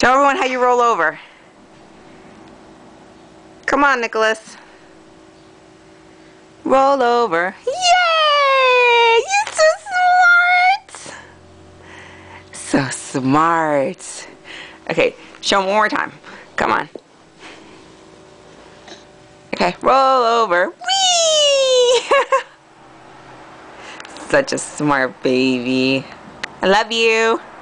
Show everyone how you roll over. Come on, Nicholas. Roll over. Yay! You're so smart! So smart. Okay, show them one more time. Come on. Okay, roll over. Whee! Such a smart baby. I love you.